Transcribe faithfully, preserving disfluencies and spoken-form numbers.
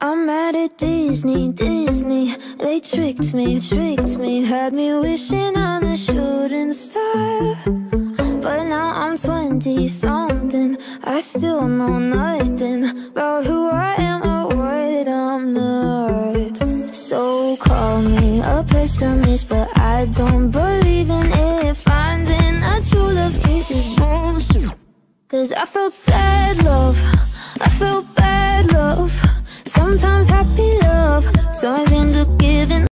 I'm mad at Disney, Disney. They tricked me, tricked me. Had me wishing on a shooting star. But now I'm twenty-something. I still know nothing about who I am or what I'm not. So call me a pessimist, but I don't believe in it. Finding a true love's kiss is bullshit. Cause I felt sad love, I felt bad love, sometimes happy love, so I end up giving